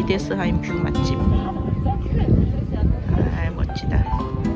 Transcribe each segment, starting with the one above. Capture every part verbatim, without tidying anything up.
히데스하임 뷰 맛집. 아, 멋지다.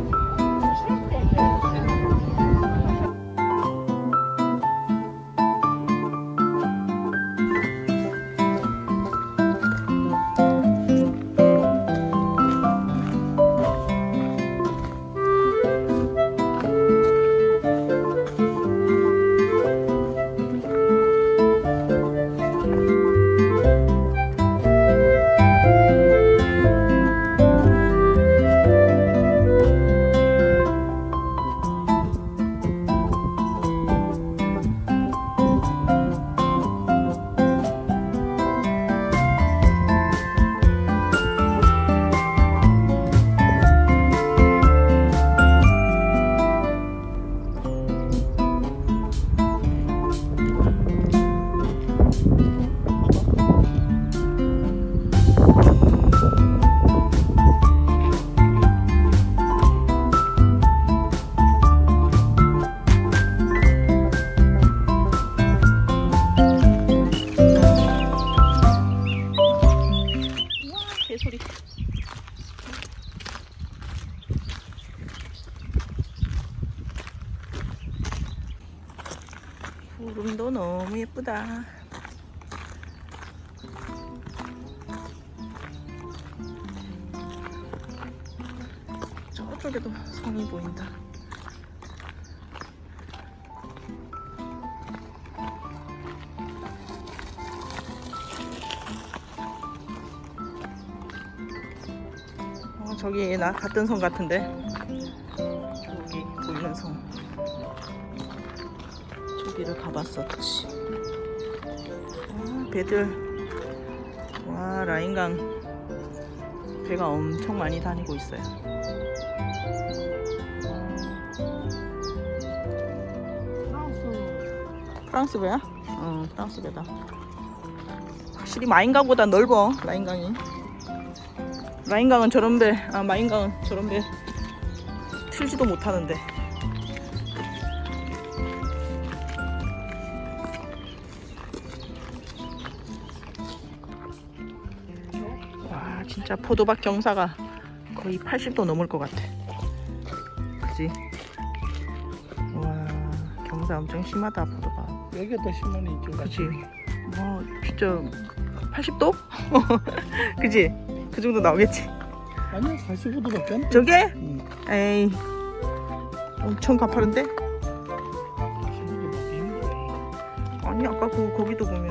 개소리. 구름도 너무 예쁘다. 저쪽에도 성이 보인다. 어, 저기 나 갔던 성 같은데. 저기 보이는 성. 저기를 가봤었지. 아, 배들. 와, 라인강 배가 엄청 많이 다니고 있어요. 프랑스 배야? 어, 프랑스 배다. 확실히 마인강보다 넓어, 라인강이. 라인강은 저런 배, 아, 마인강은 저런 배 틀지도 못하는데. 와, 진짜 포도밭 경사가 거의 팔십 도 넘을 것 같아. 그지? 와, 경사 엄청 심하다, 포도밭. 여기가 더 심하네, 이쪽. 그치? 와, 진짜 팔십 도? 그치? 그 정도 나오겠지? 아니야, 사십오 도밖에 안 돼. 저게? 응. 에이, 엄청 가파른데? 사십오 도밖에 힘들어. 아니, 아까 그, 거기도 보면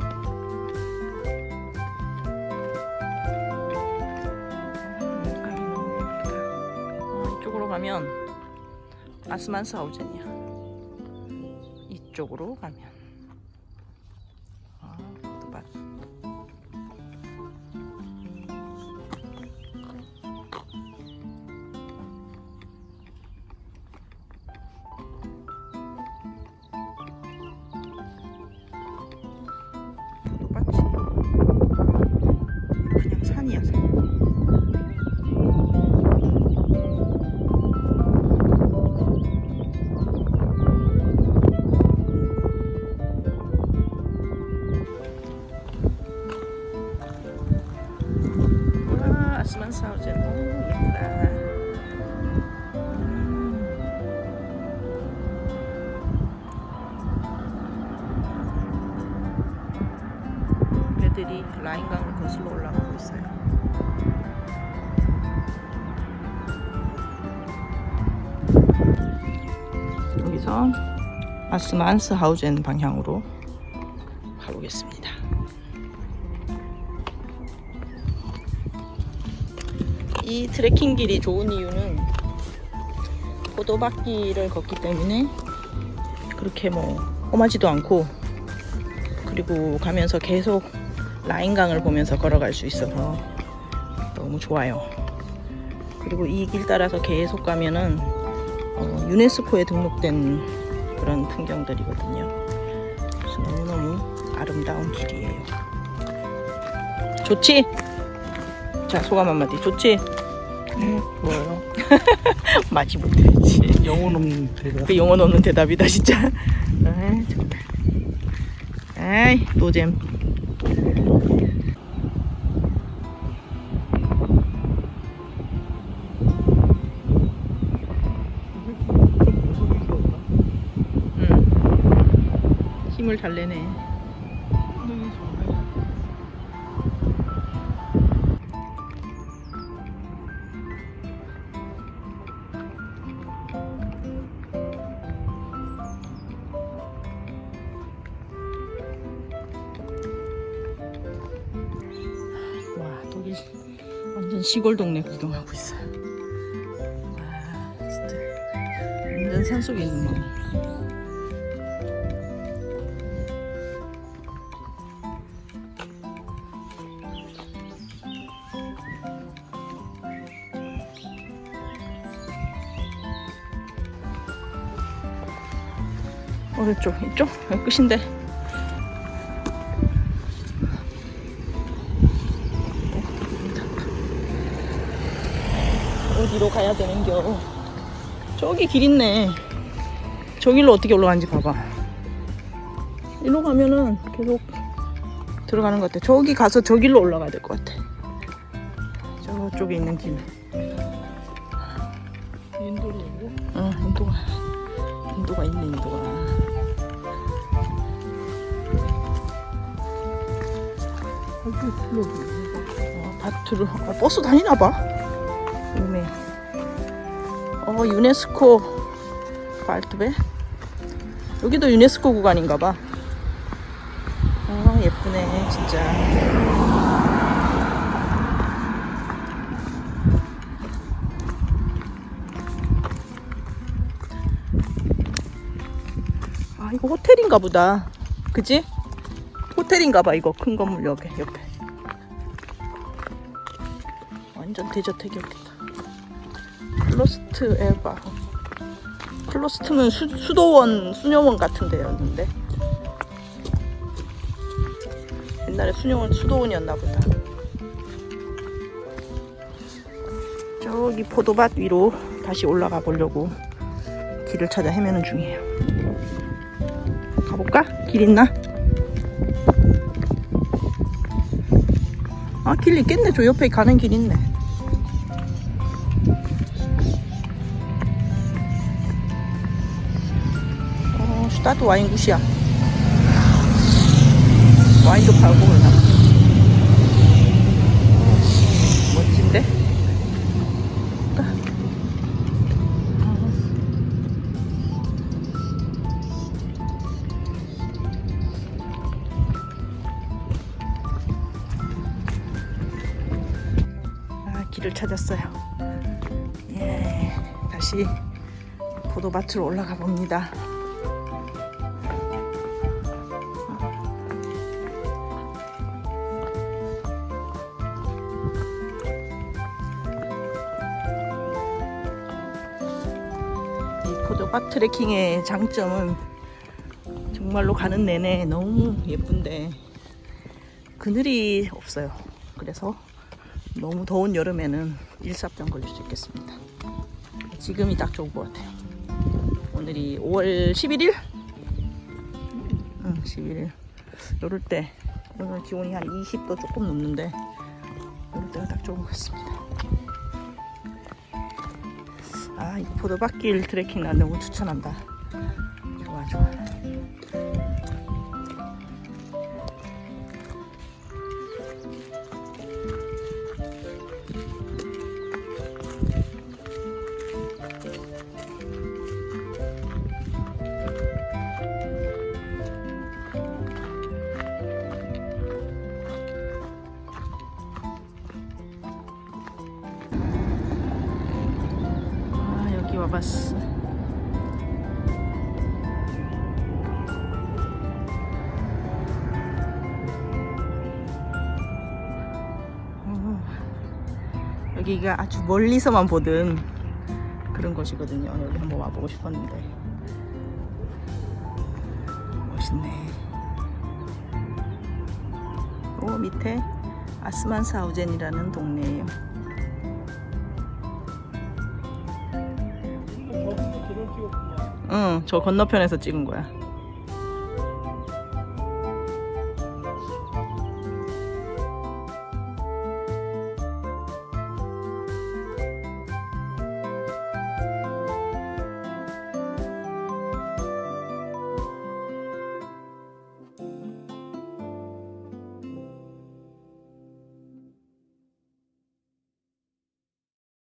색깔이 너무 예쁘다. 어, 이쪽으로 가면 아스만스하우젠이야. 이쪽으로 가면 아, 포도밭. 포도밭이 그냥 산이야, 산. 아스만스하우젠 너무 예쁘다. 음. 배들이 라인강을 거슬러 올라가고 있어요. 여기서 아스만스하우젠 방향으로 가보겠습니다. 이 트레킹 길이 좋은 이유는 포도밭길을 걷기 때문에 그렇게 뭐 험하지도 않고, 그리고 가면서 계속 라인강을 보면서 걸어갈 수 있어서 너무 좋아요. 그리고 이 길 따라서 계속 가면은 어, 유네스코에 등록된 그런 풍경들이거든요. 그래서 너무너무 아름다운 길이에요. 좋지? 자, 소감 한마디. 좋지? 응, 좋아요. 마지 못했지. 영혼 없는 대답. 그 영혼 없는 대답이다, 진짜. 아이, 정말. 아이, 노잼. 힘을 잘 내네. 와, 독일 완전 시골 동네 구경하고 있어요. 와, 진짜 완전 산속에 있는 거. 오른쪽, 이쪽? 여기 끝인데. 어디로 가야 되는겨? 저기 길 있네. 저 길로 어떻게 올라가는지 봐봐. 이리로 가면은 계속 들어가는 것 같아. 저기 가서 저 길로 올라가야 될 것 같아. 저쪽에 있는 길. 인도로 오고? 어, 인도가. 인도가 있네, 인도가. 어, 밭으로. 어, 버스 다니나봐. 유메. 어, 유네스코 발트베. 여기도 유네스코 구간인가봐. 아, 예쁘네, 진짜. 아, 이거 호텔인가 보다. 그지? 호텔인가 봐, 이거. 큰 건물 옆에, 옆에. 완전 대저택이었겠다. 클로스트 에바. 클로스트는 수, 수도원, 수녀원 같은 데였는데. 옛날에 수녀원, 수도원이었나 보다. 저기 포도밭 위로 다시 올라가 보려고 길을 찾아 헤매는 중이에요. 가볼까? 길 있나? 아, 길 있겠네. 저 옆에 가는 길 있네. 어, 슈타트 와인 굿이야. 와인도 팔고 그러나. 멋진데? 길을 찾았어요. 예, 다시 포도밭으로 올라가 봅니다. 이 포도밭 트레킹의 장점은 정말로 가는 내내 너무 예쁜데 그늘이 없어요. 그래서 너무 더운 여름에는 일사병 걸릴 수 있겠습니다. 지금이 딱 좋은 것 같아요. 오늘이 오월 십일일? 응, 십일일. 이럴 때 오늘 기온이 한 이십 도 조금 넘는데 이럴 때가 딱 좋은 것 같습니다. 아, 이 포도밭길 트레킹 난 너무 추천한다. 좋아, 좋아. 와봤어. 어, 여기가 아주 멀리서만 보던 그런 곳이거든요. 여기 한번 와보고 싶었는데 멋있네. 오, 밑에 아스만사우젠이라는 동네예요. 응, 저 건너편에서 찍은 거야.